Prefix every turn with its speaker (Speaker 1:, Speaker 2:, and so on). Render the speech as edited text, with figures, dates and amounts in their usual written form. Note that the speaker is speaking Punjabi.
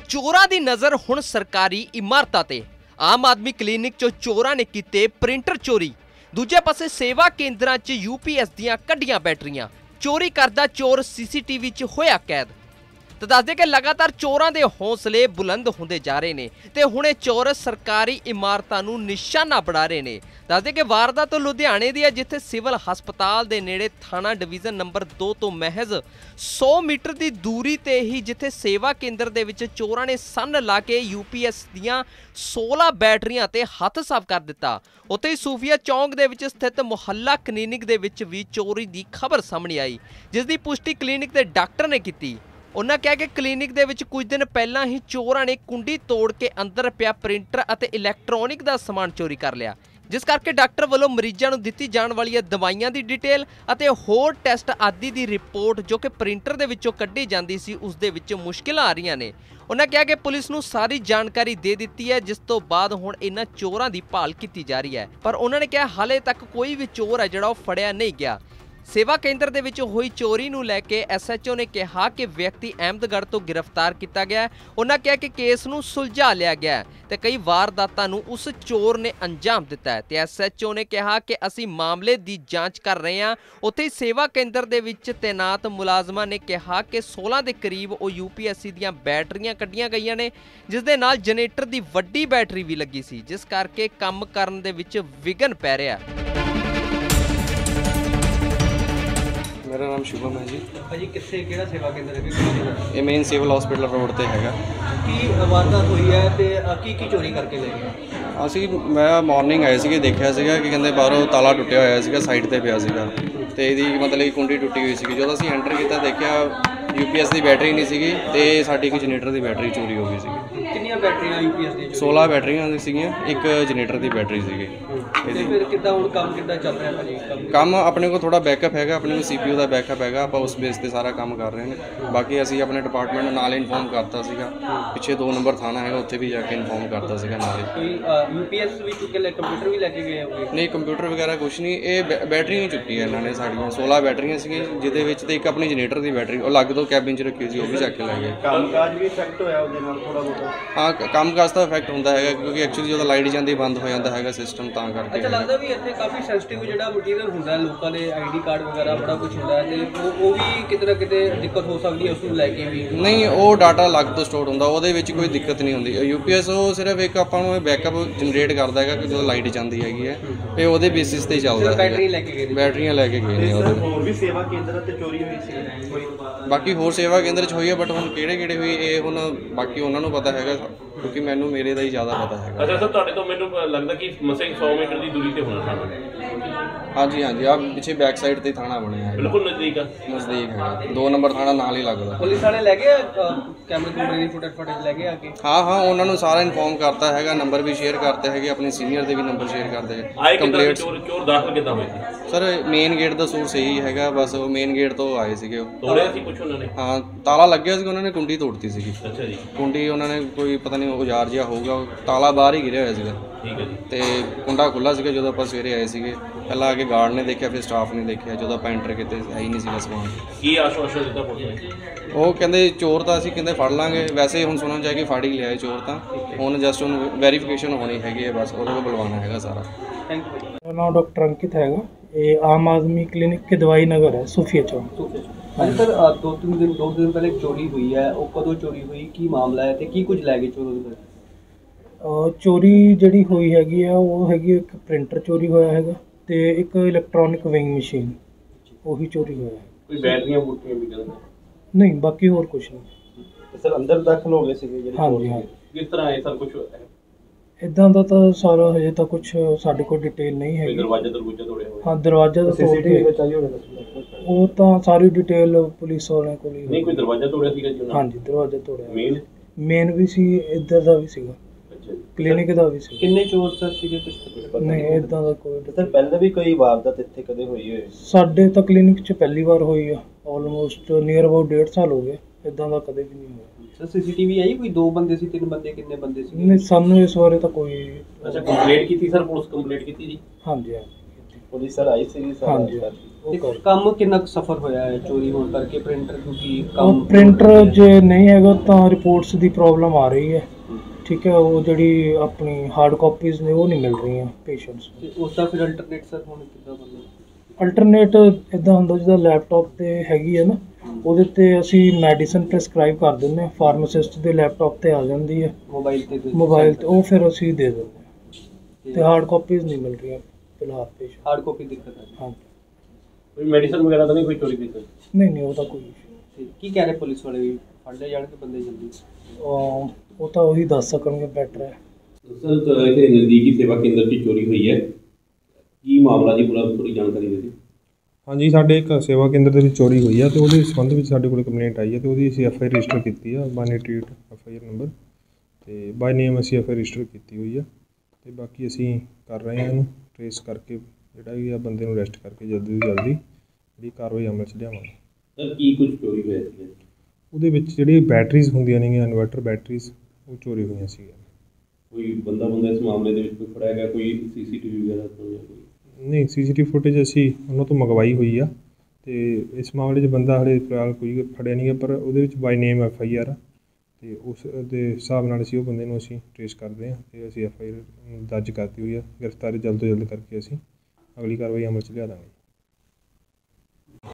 Speaker 1: ਚੋਰਾਂ ਦੀ ਨਜ਼ਰ ਹੁਣ ਸਰਕਾਰੀ ਇਮਾਰਤਾਂ ਤੇ। ਆਮ ਆਦਮੀ ਕਲੀਨਿਕ ਚੋਂ ਚੋਰਾਂ ਨੇ ਕੀਤੇ ਪ੍ਰਿੰਟਰ ਚੋਰੀ। ਦੂਜੇ ਪਾਸੇ ਸੇਵਾ ਕੇਂਦਰਾਂ 'ਚ UPS ਦੀਆਂ ਕੱਢੀਆਂ ਬੈਟਰੀਆਂ। ਚੋਰੀ ਕਰਦਾ ਚੋਰ CCTV 'ਚ ਹੋਇਆ ਕੈਦ। ਤਾਂ ਦੱਸਦੇ ਕਿ ਲਗਾਤਾਰ ਚੋਰਾਂ ਦੇ ਹੌਸਲੇ ਬੁਲੰਦ ਹੁੰਦੇ ਜਾ ਰਹੇ ਨੇ ਤੇ ਹੁਣ ਇਹ ਚੋਰ ਸਰਕਾਰੀ ਇਮਾਰਤਾਂ ਨੂੰ ਨਿਸ਼ਾਨਾ ਬਣਾ ਰਹੇ ਨੇ। ਦੱਸਦੇ ਕਿ ਵਾਰਦਾਤ ਲੁਧਿਆਣੇ ਦੀ ਹੈ, ਜਿੱਥੇ ਸਿਵਲ ਹਸਪਤਾਲ ਦੇ ਨੇੜੇ ਥਾਣਾ ਡਿਵੀਜ਼ਨ ਨੰਬਰ 2 ਤੋਂ ਮਹਿਜ਼ 100 ਮੀਟਰ ਦੀ ਦੂਰੀ ਤੇ ਹੀ ਜਿੱਥੇ ਸੇਵਾ ਕੇਂਦਰ ਦੇ ਵਿੱਚ ਚੋਰਾਂ ਨੇ ਸੰਨ ਲਾ ਕੇ UPS ਦੀਆਂ 16 ਬੈਟਰੀਆਂ ਤੇ ਹੱਥ ਸਾਫ਼ ਕਰ ਦਿੱਤਾ। ਉੱਥੇ ਹੀ ਸੂਫੀਆ ਚੌਂਕ ਦੇ ਵਿੱਚ ਸਥਿਤ ਮੁਹੱਲਾ ਕਲੀਨਿਕ ਦੇ ਵਿੱਚ ਵੀ ਚੋਰੀ ਦੀ ਖਬਰ ਸਾਹਮਣੇ ਆਈ, ਜਿਸ ਦੀ ਪੁਸ਼ਟੀ ਕਲੀਨਿਕ ਦੇ ਡਾਕਟਰ ਨੇ ਕੀਤੀ। ਉਹਨਾਂ ਕਿਹਾ ਕਿ ਕਲੀਨਿਕ ਦੇ ਵਿੱਚ ਕੁਝ ਦਿਨ ਪਹਿਲਾਂ ਹੀ ਚੋਰਾਂ ਨੇ ਕੁੰਡੀ ਤੋੜ ਕੇ ਅੰਦਰ ਪਿਆ ਪ੍ਰਿੰਟਰ ਅਤੇ ਇਲੈਕਟ੍ਰੋਨਿਕ ਦਾ ਸਮਾਨ ਚੋਰੀ ਕਰ ਲਿਆ, ਜਿਸ ਕਰਕੇ ਡਾਕਟਰ ਵੱਲੋਂ ਮਰੀਜ਼ਾਂ ਨੂੰ ਦਿੱਤੀ ਜਾਣ ਵਾਲੀਆਂ ਦਵਾਈਆਂ ਦੀ ਡਿਟੇਲ ਅਤੇ ਹੋਰ ਟੈਸਟ ਆਦਿ ਦੀ ਰਿਪੋਰਟ ਜੋ ਕਿ ਪ੍ਰਿੰਟਰ ਦੇ ਵਿੱਚੋਂ ਕੱਢੀ ਜਾਂਦੀ ਸੀ, ਉਸ ਦੇ ਵਿੱਚ ਮੁਸ਼ਕਿਲਾਂ ਆ ਰਹੀਆਂ ਨੇ। ਉਹਨਾਂ ਕਿਹਾ ਕਿ ਪੁਲਿਸ ਨੂੰ ਸਾਰੀ ਜਾਣਕਾਰੀ ਦੇ ਦਿੱਤੀ ਹੈ, ਜਿਸ ਤੋਂ ਬਾਅਦ ਹੁਣ ਇਹਨਾਂ ਚੋਰਾਂ ਦੀ ਭਾਲ ਕੀਤੀ ਜਾ ਰਹੀ ਹੈ। ਪਰ ਉਹਨਾਂ ਨੇ ਕਿਹਾ ਹਾਲੇ ਤੱਕ ਕੋਈ ਵੀ ਚੋਰ ਹੈ ਜਿਹੜਾ ਉਹ ਫੜਿਆ ਨਹੀਂ ਗਿਆ। ਸੇਵਾ ਕੇਂਦਰ ਦੇ ਵਿੱਚ ਹੋਈ ਚੋਰੀ ਨੂੰ ਲੈ ਕੇ SHO ਨੇ ਕਿਹਾ ਕਿ ਵਿਅਕਤੀ ਅਹਿਮਦਗੜ੍ਹ ਤੋਂ ਗ੍ਰਿਫਤਾਰ ਕੀਤਾ ਗਿਆ। ਉਹਨਾਂ ਕਿਹਾ ਕਿ ਕੇਸ ਨੂੰ ਸੁਲਝਾ ਲਿਆ ਗਿਆ ਤੇ ਕਈ ਵਾਰਦਾਤਾਂ ਨੂੰ ਉਸ ਚੋਰ ਨੇ ਅੰਜਾਮ ਦਿੱਤਾ ਹੈ। ਤੇ SHO ਨੇ ਕਿਹਾ ਕਿ ਅਸੀਂ ਮਾਮਲੇ ਦੀ ਜਾਂਚ ਕਰ ਰਹੇ ਹਾਂ। ਉੱਥੇ ਹੀ ਸੇਵਾ ਕੇਂਦਰ ਦੇ ਵਿੱਚ ਤੈਨਾਤ ਮੁਲਾਜ਼ਮਾਂ ਨੇ ਕਿਹਾ ਕਿ 16 ਦੇ ਕਰੀਬ ਉਹ UPSC ਦੀਆਂ ਬੈਟਰੀਆਂ ਕੱਢੀਆਂ ਗਈਆਂ ਨੇ, ਜਿਸ ਦੇ ਨਾਲ ਜਨਰੇਟਰ ਦੀ ਵੱਡੀ ਬੈਟਰੀ ਵੀ ਲੱਗੀ ਸੀ, ਜਿਸ ਕਰਕੇ ਕੰਮ ਕਰਨ ਦੇ ਵਿੱਚ ਵਿਘਨ ਪੈ ਰਿਹਾ।
Speaker 2: मेरा नाम शुभम है जी।
Speaker 3: भाजी कित्थे किहड़ा सेवा केंद्र है?
Speaker 2: ये मेन सिविल हॉस्पिटल रोड ते हैगा।
Speaker 3: की वारदात हुई है ते की चोरी करके ले गए?
Speaker 2: ਅਸੀਂ ਮੈਂ ਮਾਰਨਿੰਗ ਆਏ ਸੀਗੇ, ਦੇਖਿਆ ਸੀਗਾ ਕਿ ਕਹਿੰਦੇ ਬਾਹਰੋਂ ਤਾਲਾ ਟੁੱਟਿਆ ਹੋਇਆ ਸੀਗਾ, ਸਾਈਡ ਤੇ ਪਿਆ ਸੀਗਾ ਤੇ ਇਹਦੀ ਮਤਲਬ ਕਿ ਕੁੰਡੀ ਟੁੱਟੀ ਹੋਈ ਸੀਗੀ। ਜਦੋਂ ਅਸੀਂ ਐਂਟਰ ਕੀਤਾ ਦੇਖਿਆ UPS ਦੀ ਬੈਟਰੀ ਨਹੀਂ ਸੀਗੀ ਤੇ ਸਾਡੀ ਇੱਕ ਜਨਰੇਟਰ ਦੀ ਬੈਟਰੀ ਚੋਰੀ ਹੋ ਗਈ ਸੀਗੀ।
Speaker 3: ਕਿੰਨੀਆਂ ਬੈਟਰੀਆਂ UPS ਦੀਆਂ?
Speaker 2: 16 ਬੈਟਰੀਆਂ ਸੀਗੀਆਂ, ਇੱਕ ਜਨਰੇਟਰ ਦੀ ਬੈਟਰੀ ਸੀਗੀ।
Speaker 3: ਤੇ ਫਿਰ ਕਿੱਦਾਂ ਹੁਣ ਕੰਮ ਕਿੱਦਾਂ ਚੱਲ ਰਿਹਾ ਭਾਜੀ?
Speaker 2: ਕੰਮ ਆਪਣੇ ਕੋਲ ਥੋੜਾ ਬੈਕਅਪ ਹੈਗਾ, ਆਪਣੇ ਕੋਲ CPU ਦਾ ਬੈਕਅਪ ਹੈਗਾ, ਆਪਾਂ ਉਸ ਬੇਸ ਤੇ ਸਾਰਾ ਕੰਮ ਕਰ ਰਹੇ ਨੇ। ਬਾਕੀ ਅਸੀਂ ਆਪਣੇ ਡਿਪਾਰਟਮੈਂਟ ਨੂੰ ਨਾਲ ਇਨਫੋਰਮ ਕਰਤਾ ਸੀਗਾ, ਪਿੱਛੇ 2 ਨੰਬਰ ਥਾਣਾ ਹੈਗਾ ਉੱਥੇ ਵੀ ਜਾ ਕੇ ਇਨਫੋਰਮ ਕਰਤਾ ਸੀਗਾ ਨਾਲੇ।
Speaker 3: ਕੋਈ UPS ਵੀ ਚੁੱਕ ਕੇ ਕੰਪਿਊਟਰ ਵੀ ਲੈ ਕੇ ਗਏ ਹੋਗੇ?
Speaker 2: ਨਹੀਂ, ਕੰਪਿਊਟਰ ਵਗੈਰਾ ਕੁਛ ਨਹੀਂ, ਇਹ ਬੈਟਰੀਆਂ ਹੀ ਚੁੱਕੀ ਹੈ ਇਹਨਾਂ ਨੇ ਸਾਡੀਆਂ। 16 ਬੈਟਰੀਆਂ ਸੀਗੀਆਂ, ਜਿਹਦੇ ਵਿੱਚ ਤੇ ਇੱਕ ਆਪਣੀ ਜਨਰੇਟਰ ਦੀ ਬੈਟਰੀ ਉਹ ਅਲੱਗ ਤੋਂ ਕੈਬਿਨ 'ਚ ਰੱਖੀ ਸੀ, ਉਹ ਵੀ ਚੱਕ ਕੇ ਲੈ ਗਏ।
Speaker 3: ਕੰਮਕਾਜ ਵੀ ਇਫੈਕਟ ਹੋਇਆ ਉਹਦੇ ਨਾਲ ਥੋੜਾ ਬਹੁਤਾ?
Speaker 2: ਹਾਂ, ਕੰਮਕਾਜ ਦਾ ਇਫੈਕਟ ਹੁੰਦਾ ਹੈਗਾ ਕਿਉਂਕਿ ਐਕਚੁਅਲੀ ਜਦੋਂ ਲਾਈਟ ਜਾਂਦੀ ਬੰਦ ਹੋ ਜਾਂਦਾ ਹੈਗਾ ਸਿਸਟਮ, ਤਾਂ ਕਰਕੇ।
Speaker 3: ਅੱਛਾ, ਲੱਗਦਾ ਵੀ ਇੱਥੇ ਕਾਫੀ ਸੈਂਸਿਟਿਵ ਜਿਹੜਾ ਮਟੀਰੀਅਲ ਹੁੰਦਾ ਹੈ, ਲੋਕਾਂ ਦੇ ID ਕਾਰਡ ਵਗੈਰਾ ਬੜਾ ਕੁਝ ਹੁੰਦਾ ਹੈ ਤੇ ਉਹ ਵੀ ਕਿਤੇ ਨਾ ਕਿਤੇ ਦਿੱਕਤ ਹੋ ਸਕਦੀ ਹੈ ਉਸ ਨੂੰ ਲੈ ਕੇ ਵੀ?
Speaker 2: ਨਹੀਂ, ਉਹ ਡਾਟਾ ਅਲੱਗ ਤੋਂ ਸਟੋਰ ਹੁੰਦਾ, ਉਹਦੇ ਵਿੱਚ ਕੋਈ ਦਿੱਕਤ ਨਹੀਂ ਹੁੰਦੀ। UPS ਉਹ ਸਿਰਫ ਇੱਕ ਆਪਾਂ ਨੂੰ ਬੈਕਅਪ ਜਨਰੇਟ ਕਰਦਾ ਹੈਗਾ ਕਿ ਜਦੋਂ ਲਾਈਟ ਜਾਂਦੀ ਹੈਗੀ ਹੈ ਤੇ ਉਹਦੇ ਬੇਸਿਸ ਤੇ ਹੀ ਚੱਲਦਾ ਹੈ।
Speaker 3: ਬੈਟਰੀਆਂ ਲੈ ਕੇ ਗਏ?
Speaker 2: ਬੈਟਰੀਆਂ ਲੈ ਕੇ ਗਏ ਨੇ ਉਹਦੇ।
Speaker 3: ਹੋਰ ਵੀ ਸੇਵਾ ਕੇਂਦਰ ਤੇ ਚੋਰੀ ਹੋਈ ਸੀ?
Speaker 2: ਬਾਕੀ ਹੋਰ ਸੇਵਾ ਕੇਂਦਰ 'ਚ ਹੋਈ ਹੈ, ਬਟ ਹੁਣ ਕਿਹੜੇ ਹੋਈ ਇਹ ਹੁਣ ਬਾਕੀ ਉਹਨਾਂ ਨੂੰ ਪਤਾ ਹੈਗਾ, ਕਿਉਂਕਿ ਮੈਨੂੰ ਮੇਰੇ ਦਾ ਹੀ ਜ਼ਿਆਦਾ ਪਤਾ ਹੈਗਾ।
Speaker 4: ਅੱਛਾ ਸਰ, ਤੁਹਾਡੇ ਤੋਂ ਮੈਨੂੰ ਲੱਗਦਾ ਕਿ ਮਸਾਂ 100 ਮੀਟਰ ਦੀ ਦੂਰੀ ਤੇ ਹੋਣਾ ਥਾਣਾ।
Speaker 2: ਹਾਂਜੀ, ਆਹ ਪਿੱਛੇ ਬੈਕ ਸਾਈਡ ਤੇ ਥਾਣਾ ਬਣਿਆ ਹੈ,
Speaker 4: ਬਿਲਕੁਲ ਨਜ਼ਦੀਕ ਆ।
Speaker 2: ਨਜ਼ਦੀਕ ਹੈਗਾ, 2 ਨੰਬਰ ਥਾਣਾ ਨਾਲ ਹੀ ਲੱਗਦਾ।
Speaker 3: ਪੁਲਿਸ ਵਾਲੇ ਲੈ ਗਏ ਕੈਮਰੇ ਦੀ ਫੁਟੇਜ ਲੈ ਕੇ ਆ ਕੇ?
Speaker 2: ਹਾਂ, ਉਹਨਾਂ ਨੂੰ ਸਾਰਾ ਇਨਫੋਰਮ ਕਰਤਾ ਹੈਗਾ, ਨੰਬਰ ਵੀ ਸ਼ੇਅਰ ਕਰਤੇ ਹੈਗੇ, ਆਪਣੇ ਸੀਨੀਅਰ ਦੇ ਵੀ ਨੰਬਰ ਸ਼ੇਅਰ ਕਰਦੇ ਹੈਗੇ।
Speaker 4: ਕੰਪਲੀਟ ਚੋਰ ਦਾਖਲ ਕਿੱਦਾਂ ਹੋਏ ਸੀ
Speaker 2: ਸਰ? ਮੇਨ ਗੇਟ ਦਾ ਸੋਰਸ ਇਹੀ ਹੈਗਾ, ਬਸ ਉਹ ਮੇਨ ਗੇਟ ਤੋਂ ਆਏ ਸੀਗੇ। ਉਹ
Speaker 4: ਤੋੜਿਆ ਸੀ ਕੁਛ ਉਹਨਾਂ ਨੇ?
Speaker 2: ਹਾਂ, ਤਾਲਾ ਲੱਗਿਆ ਸੀ, ਉਹਨਾਂ ਨੇ ਕੁੰਡੀ ਤੋੜਤੀ ਸੀਗੀ।
Speaker 4: ਅੱਛਾ ਜੀ।
Speaker 2: ਕੁੰਡੀ ਉਹਨਾਂ ਨੇ ਕੋਈ ਪਤਾ ਨਹੀਂ ਔਜ਼ਾਰ ਜਿਹਾ ਹੋਊਗਾ, ਤਾਲਾ ਬਾਹਰ ਹੀ ਗਿਰਿਆ ਹੋਇਆ ਸੀਗਾ।
Speaker 4: ਠੀਕ ਹੈ ਜੀ।
Speaker 2: ਤੇ ਕੁੰਡਾ ਖੁੱਲ੍ਹਾ ਸੀਗਾ ਜਦੋਂ ਆਪਾਂ ਸਵੇਰੇ ਆਏ ਸੀਗੇ। ਪਹਿਲਾਂ ਆ ਕੇ ਗਾਰਡ ਨੇ ਦੇਖਿਆ, ਫਿਰ ਸਟਾਫ ਨੇ ਦੇਖਿਆ। ਜਦੋਂ ਆਪਾਂ ਐਂਟਰ ਕੀਤੇ ਹੈ ਹੀ ਨਹੀਂ ਸੀਗਾ ਸਮਾਨ।
Speaker 4: ਕੀ ਆਸ਼ਵਾਸਨ ਦਿੱਤਾ ਪੁਲਿਸ ਨੇ?
Speaker 2: ਉਹ ਕਹਿੰਦੇ ਚੋਰ ਤਾਂ ਅਸੀਂ ਕਹਿੰਦੇ ਫੜ ਲਾਂਗੇ, ਵੈਸੇ ਹੁਣ ਸੁਣਨ ਚਾਹੀਏ ਕਿ ਫੜ ਹੀ ਲਿਆ ਚੋਰ ਤਾਂ। ਹੁਣ ਜਸਟ ਉਹਨੂੰ ਵੈਰੀਫਿਕੇਸ਼ਨ ਹੋਣੀ ਹੈਗੀ ਹੈ, ਬਸ ਉਹਦੇ ਕੋਲ ਬੁਲਵਾਉਣਾ ਹੈਗਾ ਸਾਰਾ।
Speaker 3: Thank you.
Speaker 5: मेरा नाम डॉक्टर अंकित हैगा। ये आम आदमी क्लिनिक के दवाई नगर है, सूफिया चौक।
Speaker 3: ਹਾਂਜੀ ਸਰ, 2 ਦਿਨ ਪਹਿਲੇ ਚੋਰੀ ਹੋਈ ਹੈ, ਉਹ ਕਦੋਂ ਚੋਰੀ ਹੋਈ, ਕੀ ਮਾਮਲਾ ਹੈ ਤੇ ਕੀ ਕੁਝ ਲੈ ਗਏ ਚੋਰ ਉਹਦੇ?
Speaker 5: ਚੋਰੀ ਜਿਹੜੀ ਹੋਈ ਹੈਗੀ ਆ ਉਹ ਹੈਗੀ ਇੱਕ ਪ੍ਰਿੰਟਰ ਚੋਰੀ ਹੋਇਆ ਹੈਗਾ ਤੇ ਇੱਕ ਇਲੈਕਟ੍ਰੋਨਿਕ ਵੇਇੰਗ ਮਸ਼ੀਨ, ਉਹੀ ਚੋਰੀ ਹੋਇਆ ਹੈ।
Speaker 4: ਕੋਈ ਬੈਟਰੀਆਂ ਬੂਟੀਆਂ ਵੀ ਕਰਦੇ?
Speaker 5: ਨਹੀਂ, ਬਾਕੀ ਹੋਰ ਕੁਝ ਨਹੀਂ।
Speaker 3: ਸਰ ਅੰਦਰ ਦਾਖਲ ਹੋ ਗਏ ਸੀਗੇ ਜਿਹੜੇ?
Speaker 5: ਹਾਂਜੀ।
Speaker 4: ਕਿਸ ਤਰ੍ਹਾਂ ਆਏ ਸਰ? ਕੁਝ
Speaker 5: ਇੱਦਾਂ ਦਾ ਤਾਂ ਸਾਰਾ ਹਜੇ ਤਾਂ ਕੁਝ ਸਾਡੇ ਕੋਲ ਡਿਟੇਲ ਨਹੀਂ ਹੈਗੀ।
Speaker 4: ਦਰਵਾਜ਼ਾ ਤੋੜਿਆ ਹੋਇਆ?
Speaker 5: ਹਾਂ, ਦਰਵਾਜ਼ਾ ਤਾਂ ਤੋੜਿਆ, ਉਹ ਤਾਂ ਸਾਰੀ ਡਿਟੇਲ ਪੁਲਿਸ ਵਾਲਿਆਂ ਕੋਲ ਹੀ।
Speaker 4: ਨਹੀਂ, ਕੋਈ ਦਰਵਾਜ਼ਾ ਤੋੜਿਆ ਸੀਗਾ ਜੀ ਉਹਨਾਂ?
Speaker 5: ਹਾਂਜੀ, ਦਰਵਾਜ਼ਾ ਤੋੜਿਆ।
Speaker 4: ਮੇਨ
Speaker 5: ਵੀ ਸੀ, ਇੱਧਰ ਦਾ ਵੀ ਸੀਗਾ, ਕਲੀਨਿਕ ਦਾ ਵੀ ਸੀ।
Speaker 3: ਕਿੰਨੇ ਚੋਰ ਸਰ ਸੀਗੇ ਕੁਝ ਪਤਾ
Speaker 5: ਨਹੀਂ, ਇੱਦਾਂ ਦਾ ਕੋਈ।
Speaker 3: ਸਰ ਪਹਿਲਾਂ ਵੀ ਕੋਈ ਵਾਰਦਾਤ ਇੱਥੇ ਕਦੇ ਹੋਈ ਹੋਏ?
Speaker 5: ਸਾਡੇ ਤਾਂ ਕਲੀਨਿਕ 'ਚ ਪਹਿਲੀ ਵਾਰ ਹੋਈ ਆ, ਆਲਮੋਸਟ ਨੀਅਰ ਅਬਾਊਟ 1.5 ਸਾਲ ਹੋ ਗਏ। ਇੱਦਾਂ ਦਾ ਕਦੇ ਵੀ ਨਹੀਂ ਹੋਇਆ।
Speaker 3: ਸਰ CCTV ਆਈ ਕੋਈ? 2 ਬੰਦੇ ਸੀ, 3 ਬੰਦੇ, ਕਿੰਨੇ ਬੰਦੇ ਸੀ?
Speaker 5: ਨਹੀਂ, ਸਾਨੂੰ ਇਸ ਬਾਰੇ ਤਾਂ ਕੋਈ।
Speaker 4: ਅੱਛਾ, ਕੰਪਲੇਂਟ ਕੀਤੀ ਸਰ? ਪੁਲਿਸ ਕੰਪਲੇਂਟ ਕੀਤੀ ਜੀ?
Speaker 5: ਹਾਂਜੀ।
Speaker 6: ਪੁਲਿਸ ਸਰ ਆਈ ਸੀ
Speaker 5: ਹਾਂਜੀ
Speaker 6: ਸਰ
Speaker 5: ਉਹ ਕਰ
Speaker 3: ਕੰਮ ਕਿੰਨਾ ਕੁ ਸਫਰ ਹੋਇਆ ਹੈ ਚੋਰੀ ਹੋਣ ਕਰਕੇ ਪ੍ਰਿੰਟਰ ਕਿਉਂਕਿ
Speaker 5: ਉਹ
Speaker 3: ਕੰਮ
Speaker 5: ਪ੍ਰਿੰਟਰ ਜੇ ਨਹੀਂ ਹੈਗਾ ਤਾਂ ਰਿਪੋਰਟਸ ਦੀ ਪ੍ਰੋਬਲਮ ਆ ਰਹੀ ਹੈ। ਠੀਕ ਹੈ, ਉਹ ਜਿਹੜੀ ਆਪਣੀ ਹਾਰਡ ਕਾਪੀਜ਼ ਨੇ ਉਹ ਨਹੀਂ ਮਿਲ ਰਹੀਆਂ ਪੇਸ਼ੈਂਟਸ ਨੂੰ।
Speaker 3: ਤੇ ਉਸ ਦਾ ਫਿਰ ਅਲਟਰਨੇਟ ਸਰ ਹੁਣ ਕਿੱਦਾਂ ਮਤਲਬ
Speaker 5: ਅਲਟਰਨੇਟ ਇਦਾਂ ਹੁੰਦਾ ਜਿੱਦਾਂ ਲੈਪਟਾਪ ਤੇ ਹੈਗੀ ਹੈ ਨਾ, ਉਹਦੇ ਤੇ ਅਸੀਂ ਮੈਡੀਸਨ ਪ੍ਰੈਸਕ੍ਰਾਈਬ ਕਰ ਦਿੰਦੇ ਹਾਂ, ਫਾਰਮਾਸਿਸਟ ਦੇ ਲੈਪਟਾਪ ਤੇ ਆ ਜਾਂਦੀ ਹੈ ਮੋਬਾਈਲ ਤੇ, ਉਹ ਫਿਰ ਅਸੀਂ ਦੇ ਦਿੰਦੇ ਹਾਂ। ਤੇ ਹਾਰਡ ਕਾਪੀਜ਼ ਨਹੀਂ ਮਿਲ ਰਹੀਆਂ ਫਿਲਹਾਲ ਪੇਸ਼ੈਂਟ।
Speaker 3: ਹਾਰਡ ਕਾਪੀ ਦਿੱਕਤ ਹੈ।
Speaker 5: ਹਾਂ,
Speaker 4: ਕੋਈ ਮੈਡੀਸਨ ਵਗੈਰਾ ਤਾਂ ਨਹੀਂ ਕੋਈ ਚੋਰੀ ਕੀਤੀ?
Speaker 5: ਨਹੀਂ ਉਹਦਾ ਕੋਈ issue
Speaker 3: ਤੇ ਕੀ ਕਹਿ ਰਹੇ ਪੁਲਿਸ ਵਾਲੇ ਵੀ ਫੜ ਲਏ ਜਾਣਗੇ ਬੰਦੇ ਜਲਦੀ?
Speaker 5: ਨਹੀਂ। ਉਹ ਤਾਂ ਉਹੀ ਦੱਸ ਸਕਣਗੇ, ਬੈਟਰ ਹੈ।
Speaker 4: ਸਰ ਇੱਥੇ ਨਜ਼ਦੀਕੀ ਸੇਵਾ ਕੇਂਦਰ 'ਚ ਚੋਰੀ ਹੋਈ ਹੈ, ਕੀ ਮਾਮਲਾ ਜੀ ਪੂਰਾ ਥੋੜੀ ਜਾਣਕਾਰੀ ਦੇ ਦਿਓ।
Speaker 7: ਹਾਂਜੀ, ਸਾਡੇ ਇੱਕ ਸੇਵਾ ਕੇਂਦਰ ਦੇ ਵਿੱਚ ਚੋਰੀ ਹੋਈ ਹੈ ਤੇ ਉਹਦੇ ਸੰਬੰਧ ਵਿੱਚ ਸਾਡੇ ਕੋਲ ਕੰਪਲੇਂਟ ਆਈ ਹੈ ਤੇ ਉਹਦੀ ਅਸੀਂ ਐਫ ਆਈ ਰਜਿਸਟਰ ਕੀਤੀ ਆ 188 FIR ਨੰਬਰ ਤੇ ਬਾਈ ਨੇਮ ਅਸੀਂ ਐਫ ਆਈ ਰਜਿਸਟਰ ਕੀਤੀ ਹੋਈ ਹੈ ਤੇ ਬਾਕੀ ਅਸੀਂ ਕਰ ਰਹੇ ਹਾਂ ਇਹਨੂੰ ਟਰੇਸ ਕਰਕੇ, ਜਿਹੜਾ ਵੀ ਆ ਬੰਦੇ ਨੂੰ ਅਰੈਸਟ ਕਰਕੇ ਜਲਦੀ ਤੋਂ ਜਲਦੀ ਜਿਹੜੀ ਕਾਰਵਾਈ ਅਮਲ 'ਚ ਲਿਆਵਾਂਗੇ।
Speaker 4: ਸਰ ਕੀ ਕੁਝ ਚੋਰੀ ਹੋਇਆ ਸੀ?
Speaker 7: ਉਹਦੇ ਵਿੱਚ ਜਿਹੜੀ ਬੈਟਰੀਜ਼ ਹੁੰਦੀਆਂ ਨੇਗੀਆਂ, ਇਨਵਰਟਰ ਬੈਟਰੀਜ਼, ਉਹ ਚੋਰੀ ਹੋਈਆਂ ਸੀਗੀਆਂ।
Speaker 4: ਕੋਈ ਬੰਦਾ ਇਸ ਮਾਮਲੇ ਦੇ ਵਿੱਚ ਕੋਈ ਫੜਿਆ ਗਿਆ, ਕੋਈ CCTV ਵਗੈਰਾ ਤੋਂ ਜਾਂ ਕੋਈ?
Speaker 7: ਨਹੀਂ, CCTV ਫੁਟੇਜ ਅਸੀਂ ਉਹਨਾਂ ਤੋਂ ਮੰਗਵਾਈ ਹੋਈ ਆ ਤੇ ਇਸ ਮਾਮਲੇ 'ਚ ਬੰਦਾ ਹਾਲੇ ਫਿਲਹਾਲ ਕੋਈ ਫੜਿਆ ਨਹੀਂ ਹੈ, ਪਰ ਉਹਦੇ ਵਿੱਚ ਬਾਈ ਨੇਮ FIR ਆ ਤੇ ਉਸ ਦੇ ਹਿਸਾਬ ਨਾਲ ਅਸੀਂ ਉਹ ਬੰਦੇ ਨੂੰ ਅਸੀਂ ਟਰੇਸ ਕਰਦੇ ਹਾਂ ਤੇ ਅਸੀਂ FIR ਦਰਜ ਕਰਤੀ ਹੋਈ ਆ। ਗ੍ਰਿਫਤਾਰੀ ਜਲਦ ਤੋਂ ਜਲਦ ਕਰਕੇ ਅਸੀਂ ਅਗਲੀ ਕਾਰਵਾਈ ਅਮਲ 'ਚ ਲਿਆ ਦਾਂਗੇ।